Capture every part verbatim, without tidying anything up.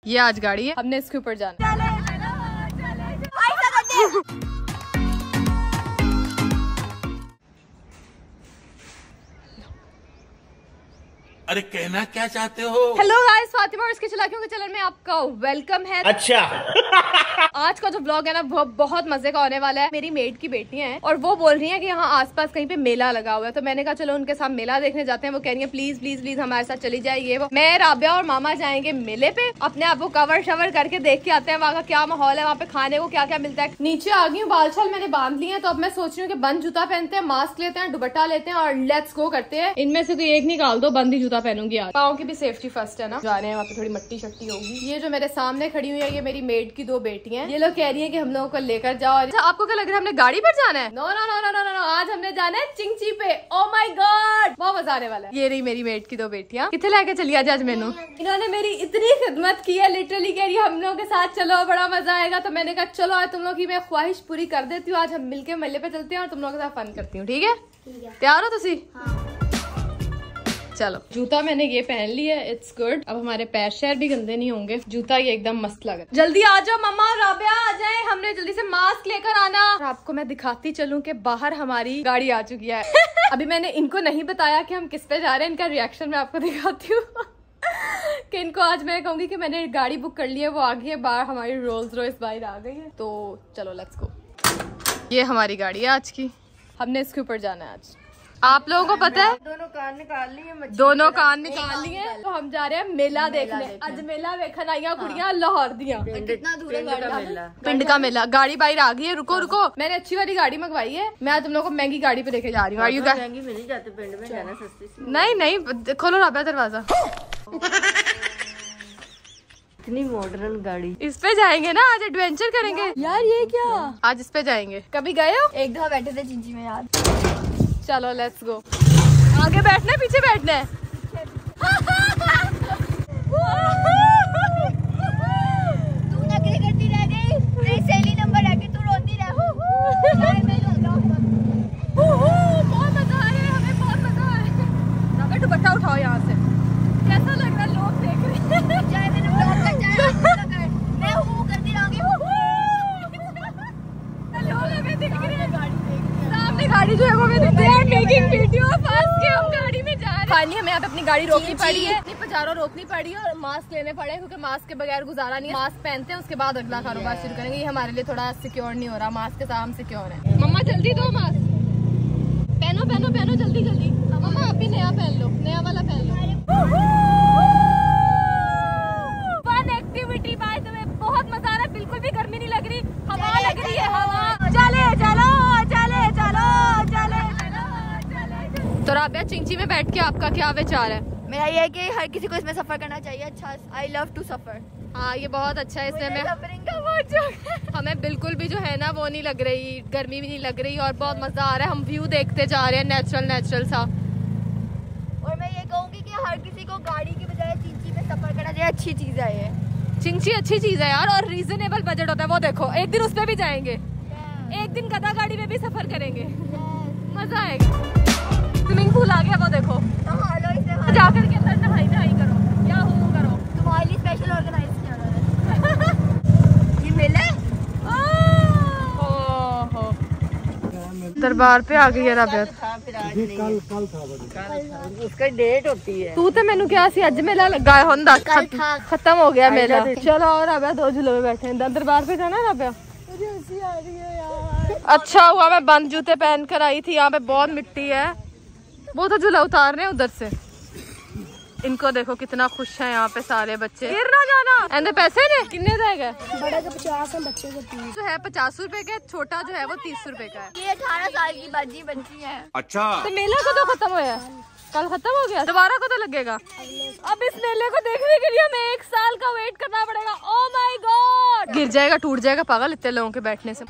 ये आज गाड़ी है, हमने इसके ऊपर जाना। अरे कहना क्या चाहते हो? हेलो गाइस, फातिमा और इसके चलाकियों के चैनल में आपका वेलकम है। अच्छा आज का जो ब्लॉग है ना वो बहुत मजे का होने वाला है। मेरी मेड की बेटियां हैं और वो बोल रही हैं कि यहाँ आसपास कहीं पे मेला लगा हुआ है, तो मैंने कहा चलो उनके साथ मेला देखने जाते हैं। वो कह रही है प्लीज प्लीज प्लीज हमारे साथ चली जाइए। वो मैं, राबिया और मामा जाएंगे मेले पे, अपने आप को कवर शवर करके देख के आते हैं वहाँ का क्या माहौल है, वहाँ पे खाने को क्या क्या मिलता है। नीचे आ गई हूँ, बाल छाल मैंने बांध लिए हैं, तो अब मैं सोच रही हूँ कि बंद जूता पहनते हैं, मास्क लेते हैं, दुपट्टा लेते हैं और लेट्स गो करते हैं। इनमें से कोई एक निकाल दो, बंद ही जूता पहनूंगी आज। पाँव की भी सेफ्टी फर्स्ट है ना। जा रहे हैं वहाँ पे, थोड़ी मट्टी शट्टी होगी। ये जो मेरे सामने खड़ी हुई है ये मेरी मेड की दो बेटियां हैं। ये लोग कह रही है कि हम लोगों को लेकर जाओ। अच्छा, आपको क्या लग रहा है हमने गाड़ी पर जाना है? No no no no no no, आज हमने जाना है चिंची पे। ओ माय गॉड, बहुत मजा आने वाला है। ये रही मेरी मेड की दो बेटियां। कितने लेके चली आज आज मैनू। इन्होंने मेरी इतनी खिदमत की है, लिटरली कह रही है हम लोगों के साथ चलो, बड़ा मजा आएगा। तो मैंने कहा चलो आज तुम लोग की मैं ख्वाहिश पूरी कर देती हूँ। आज हम मिलके मेले पे चलते हैं और तुम लोगों के साथ फन करती हूँ। ठीक है, तैयार हो तुसी? चलो, जूता मैंने ये पहन लिया है, इट्स गुड। अब हमारे पैर शैर भी गंदे नहीं होंगे। जूता ये एकदम मस्त लग रहा है। जल्दी आ जाओ मम्मा और राबिया, आ जाए, हमने जल्दी से मास्क लेकर आना। आपको मैं दिखाती चलूं कि बाहर हमारी गाड़ी आ चुकी है। अभी मैंने इनको नहीं बताया कि हम किस पे जा रहे हैं, इनका रिएक्शन मैं आपको दिखाती हूँ। कि इनको आज मैं कहूंगी कि मैंने गाड़ी बुक कर ली है, वो आ गई है बाहर, हमारी रोल्स रॉयस बाहर आ गई है। तो चलो लेट्स गो। ये हमारी गाड़ी है आज की, हमने इसके ऊपर जाना है आज। आप लोगों को पता है दोनों कान निकाल लिए, दोनों कान निकाल लिए, तो हम जा रहे हैं मेला देखने। आज मेला देखने आई कुड़ियां लाहौर दियां। कितना दूर है गाड़ी? पिंड का मेला। गाड़ी बाहर आ गई है, रुको रुको, मैंने अच्छी वाली गाड़ी मंगवाई है। मैं तुम लोगों को महंगी गाड़ी पे लेके जा रही हूँ। महंगी में नहीं जाते, पिंड में जाना सस्ती। नहीं नहीं, खोलो राबिया दरवाजा। इतनी मॉडर्न गाड़ी। इस पे जाएंगे ना आज, एडवेंचर करेंगे यार। ये क्या, आज इस पे जाएंगे। कभी गए हो? एक दफा बैठे थे चिंची में यार। चलो लेट्स गो। आगे बैठना है पीछे बैठना है? तू नखरे करती रह गई, तेरी सहेली नंबर आके तू रोती रह। बहुत मजा आ रहा है हमें, बहुत मजा आ रहा है। दुपट्टा उठाओ यहाँ से। कैसा लग रहा है? लोग देख रहे हैं। चाहे मैंने ब्लॉग कर, चाहे मैं हूँ करती रहूंगी। लोग हमें दिख रहे हैं, गाड़ी देख रही है। सामने गाड़ी जो है वो हमें दिख रही है। मेकिंग वीडियो फंस के हम गाड़ी में जा रहे हैं। फाइनली हमें यहाँ पे अपनी गाड़ी रोकनी पड़ी है, अपनी पजारो रोकनी पड़ी है और मास्क लेने पड़े, क्योंकि मास्क के बगैर गुजारा नहीं है। मास्क पहनते हैं, उसके बाद अगला कारोबार शुरू करेंगे। ये हमारे लिए थोड़ा सिक्योर नहीं हो रहा, मास्क के साथ हम सिक्योर है। मम्मा जल्दी दो मास्क, पहनो पहनो पहनो जल्दी जल्दी। मम्मा आप भी नया पहन लो, नया वाला पहन लो। Fun activity by the way, बहुत मजा आ रहा है। बिल्कुल भी गर्मी नहीं लग रही, हवा लग रही है, हवा। चले चलो चले चलो चले चलो। तो राबिया, चिंची में बैठ के आपका क्या विचार है? मेरा ये है कि हर किसी को इसमें सफर करना चाहिए। अच्छा, आई लव टू सफर। हाँ, ये बहुत अच्छा है। इसमें मैं हमें बिल्कुल भी जो है ना वो नहीं लग रही, गर्मी भी नहीं लग रही और बहुत मजा आ रहा है। हम व्यू देखते जा रहे हैं, नेचुरल नेचुरल सा। और मैं ये कहूँगी कि हर किसी को गाड़ी की बजाय चिंची में सफर करना चाहिए। अच्छी चीज है ये, चिंची अच्छी चीज है यार, और रीजनेबल बजट होता है। वो देखो, एक दिन उस पे भी जाएंगे, एक दिन गधा गाड़ी में भी सफर करेंगे, मजा आएगा। स्विमिंग पूल आ गया, वो देखो। जाकर के अंदर नहाई नहाई करो या हो करो। तुम्हारे लिए स्पेशल ऑर्गेनाइज किया गया है। ये मेला दरबार पे आ गई है राबिया। कल कल था, उसका डेट होती है। तू तो मैनू क्या सी अज मेला लगा होंदा, खत्म हो गया मेला। चलो और राबिया दो झूले में बैठे हैं। दरबार पे जाना राबिया। अच्छा हुआ मैं बंद जूते पहन कर आई थी, यहाँ पे बहुत मिट्टी है। वो तो झूला उतार रहे हैं उधर से। इनको देखो कितना खुश है यहाँ पे सारे बच्चे। गिर ना जाना। एंदे पैसे ने कितने रहेगा? बड़ा का पचास है, बच्चे को तीस। जो है पचास रुपए का, छोटा जो है वो तीस रुपए का है। ये अठारह साल की बाजी बनती है। अच्छा, तो मेला को तो खत्म होया, कल खत्म हो गया, दोबारा को तो लगेगा। अब इस मेले को देखने के लिए हमें एक साल का वेट करना पड़ेगा। ओह माय गॉड, गिर जाएगा, टूट जाएगा पागल इतने लोगों के बैठने से।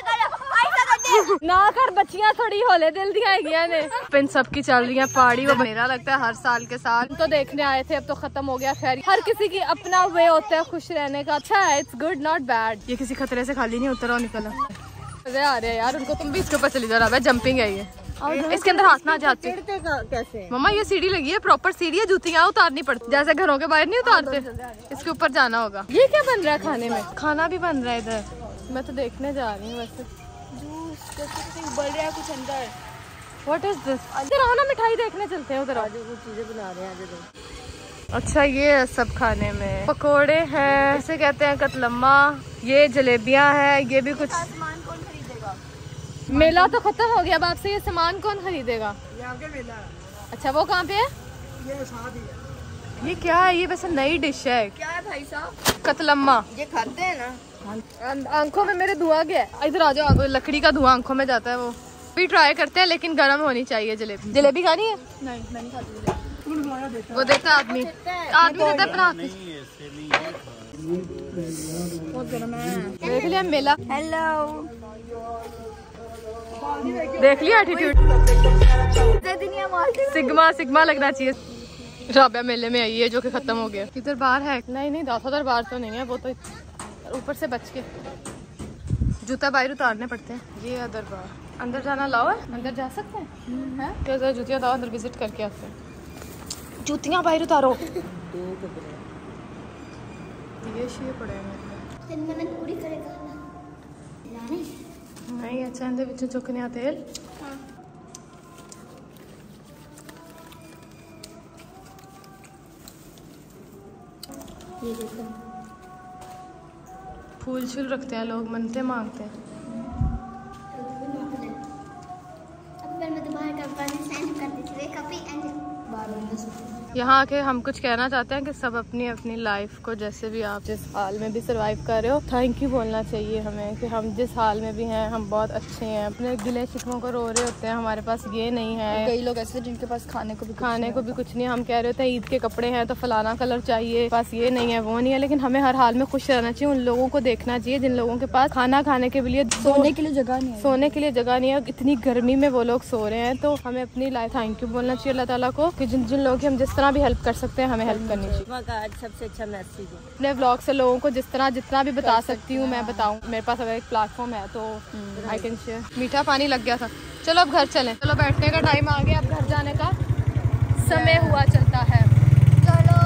ना कर बच्चियां थोड़ी होले दिल दिया ने। पिन सबकी चल रही है पहाड़ी, वो मेला लगता है हर साल के साल। तो देखने आए थे, अब तो खत्म हो गया। खैर, हर किसी की अपना वे होता है खुश रहने का। अच्छा है, इट्स गुड नॉट बैड। ये किसी खतरे से खाली नहीं उतरा निकला। मजे आ रहे हैं यार उनको। तुम भी इसके ऊपर चली जा रहा है, जंपिंग है ये। इसके अंदर हाथ ना जाते कैसे? मम्मा ये सीढ़ी लगी है, प्रॉपर सीढ़ी है, जूतियाँ उतारनी पड़ती जैसे घरों के बाहर नहीं उतारते, इसके ऊपर जाना होगा। ये क्या बन रहा है खाने में? खाना भी बन रहा है इधर, मैं तो देखने जा रही हूँ वैसे। जूस बढ़ रहा है कुछ अंदर। What is this? इधर आओ ना, मिठाई देखने चलते हैं उधर। जो चीजें बना रहे हैं। अच्छा ये है सब खाने में, पकोड़े हैं, इसे कहते हैं कतलम्मा, ये जलेबियाँ हैं, ये भी कुछ। सामान कौन खरीदेगा? मेला तो खत्म हो गया, अब आपसे ये सामान कौन खरीदेगा? ये आगे मेला है। अच्छा वो कहाँ पे है? ये साथ ही है। ये क्या है? ये वैसे नई डिश है। क्या है भाई साहब? कतलम्मा। ये खाते हैं ना? आंखों में मेरे धुआं गया। इधर आ जाओ, लकड़ी का धुआं आंखों में जाता है। वो भी ट्राई करते हैं, लेकिन गर्म होनी चाहिए जलेबी। जलेबी खानी है? नहीं मैं नहीं खाती। वो देता आदमी, आदमी देता है बना के। देख लिया मेला? हेलो, देख लिया एटीट्यूड? सिग्मा सिग्मा लगना चाहिए। राबिया मेले में आई है जो कि खत्म हो गया। इधर बार है? नहीं नहीं, दाता दरबार तो नहीं है, वो तो ऊपर से बच के जूता बाहर उतारने पड़ते हैं। ये है दरबार, अंदर जाना लाओ है, अंदर जा सकते हैं क्या? जरा जूतियाँ दाओ, अंदर विजिट करके आते हैं। जूतियाँ बाहर उतारो। ये शीए पड़े हैं पूरी करेगा नहीं? अच्छा अंदर बिच चुकने तेल। ये देखो फूल शूल रखते हैं लोग, मनते मांगते हैं। यहाँ आके हम कुछ कहना चाहते हैं कि सब अपनी अपनी लाइफ को, जैसे भी आप जिस हाल में भी सरवाइव कर रहे हो, थैंक यू बोलना चाहिए हमें कि हम जिस हाल में भी हैं हम बहुत अच्छे हैं। अपने गिले शिकवों को रो रहे होते हैं, हमारे पास ये नहीं है। कई लोग ऐसे जिनके पास खाने को भी खाने को भी कुछ नहीं है। हम कह रहे होते हैं ईद के कपड़े हैं तो फलाना कलर चाहिए, पास ये नहीं है वो नहीं है, लेकिन हमें हर हाल में खुश रहना चाहिए। उन लोगों को देखना चाहिए जिन लोगों के पास खाना खाने के लिए, सोने के लिए जगह नहीं है, सोने के लिए जगह नहीं है। इतनी गर्मी में वो लोग सो रहे हैं, तो हमें अपनी लाइफ थैंक यू बोलना चाहिए अल्लाह ताला को कि जिन जिन लोगों की हम जिस तरह भी हेल्प कर सकते हैं हमें हेल्प करनी चाहिए। सबसे अच्छा मैसेज है अपने व्लॉग से लोगों को जिस तरह जितना भी बता सकती हूँ मैं बताऊँ। मेरे पास अगर एक प्लेटफॉर्म है तो आई कैन शेयर। मीठा पानी लग गया था। चलो अब घर चलें। चलो बैठने का टाइम आ गया, अब घर जाने का समय हुआ चलता है। चलो।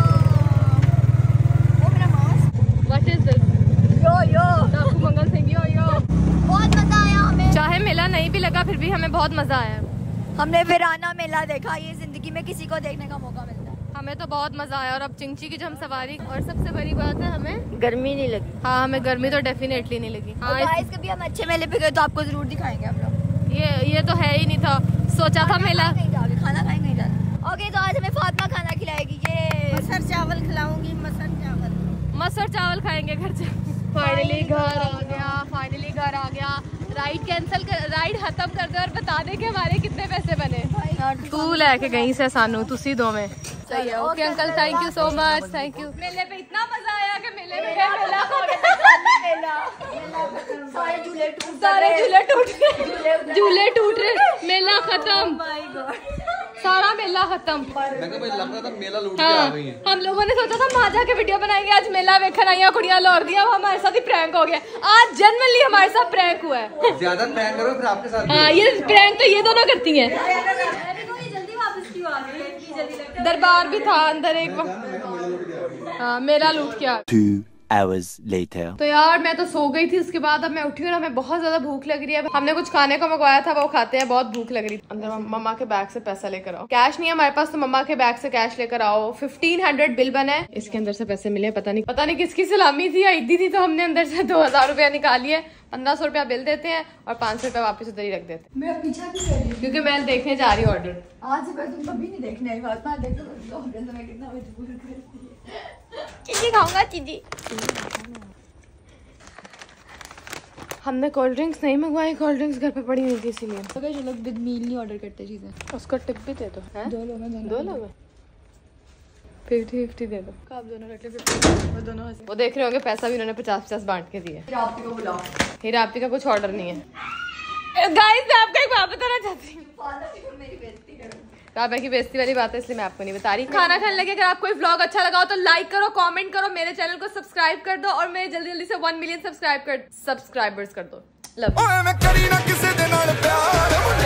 वो मेरा mask. What is this? Yo yo डाकू मंगल सिंह यो यो। बहुत मजा आया हमें। चाहे मेला नहीं भी लगा फिर भी हमें बहुत मजा आया। हमने वीराना मेला देखा, ये जिंदगी में किसी को देखने का मौका मिलता है। हमें तो बहुत मजा आया। और अब चिंची की जो हम सवारी, और सबसे बड़ी बात है हमें गर्मी नहीं लगी। हाँ हमें गर्मी तो डेफिनेटली नहीं लगी। हाँ गाइस कभी हम अच्छे मेले पे गए तो आपको जरूर दिखाएंगे हम लोग। ये ये तो है ही नहीं था, सोचा था मेला खाना खाएंगे नहीं जाना। ओके तो आज हमें फातिमा खाना खिलाएगी। ये मसर चावल खिलाऊंगी, मसर चावल मसर चावल खाएंगे घर से। फाइनली घर आ गया, फाइनली घर आ गया। राइड कैंसिल कर, राइड खत्म कर दे और बता दे कि हमारे कितने पैसे बने। तू लेके गई से सानू, तुसी दो में सही है। Okay uncle, thank you so much, thank you. मेले पे इतना मजा आया कि मेले में मेला सारे झूले टूट सारे झूले टूट रहे, झूले टूट रहे, मेला खत्म, सारा मेला खत्म। लग रहा था मेला लूट के हाँ, आ गई है। हम लोगों ने सोचा था वहाँ जाके वीडियो बनाएंगे, आज मेला वेखन आई कुड़ियां लौट दिया, वो हमारे साथ ही प्रैंक हो गया। आज जनरली हमारे साथ प्रैंक हुआ है। ज्यादा प्रैंक करो फिर आपके साथ। हाँ ये प्रैंक तो ये दोनों करती हैं। जल्दी वापस क्यों आ गई? दरबार भी था अंदर एक। हाँ मेला लूट के आ hours later. तो यार मैं तो सो गई थी, उसके बाद अब मैं उठी हूँ ना, हमें बहुत ज्यादा भूख लग रही है। हमने कुछ खाने को मंगवाया था वो खाते हैं, बहुत भूख लग रही थी। अंदर मम्मा के बैग से पैसा लेकर आओ। कैश नहीं है हमारे पास तो मम्मा के बैग से कैश लेकर आओ। फिफ्टीन हंड्रेड बिल बना है, इसके अंदर से पैसे मिले। पता नहीं पता नहीं किसकी सलामी थी या ईदी थी, तो हमने अंदर से दो हजार रुपया निकाली है। पंद्रह सौ रुपया बिल देते हैं और पाँच सौ रुपया वापस उधर ही रख देते हैं। मैं पीछा क्यों कर रही हूँ? क्योंकि मैं देखने जा रही हूँ ऑर्डर। आज से तुम कभी नहीं देखने आई बात ना देखो तो मैं कितना मजबूर करती है। चीजी खाऊंगा चीजी। हमने कोल्ड ड्रिंक्स नहीं मंगवाई, कोल्ड ड्रिंक्स घर पे पड़ी हुई थी इसीलिए। तो जो लोग विद मील नहीं ऑर्डर करते चीजें, उसका टिप भी दे दो। है? दो लोग हैं, दो लोग हैं, फिफ्टी फिफ्टी दे दो। आप दोनों रख ले, वो दोनों हंसे। वो देख रहे होंगे पैसा भी उन्होंने पचास पचास बांट के दिए। रापी को बुलाओ। हीरापी का कुछ ऑर्डर नहीं है। गाइस मैं आपको एक बात बताना चाहती हूँ। मेरी बेइज्जती करो। राबा की बेइज्जती वाली बात है इसलिए मैं आपको नहीं बता रही। खाना खाने लगे, अगर आपको व्लॉग अच्छा लगा हो तो लाइक करो, कमेंट करो, मेरे चैनल को सब्सक्राइब कर दो और मेरे जल्दी जल्दी से वन मिलियन सब्सक्राइब कर सब्सक्राइबर्स कर दो। लव।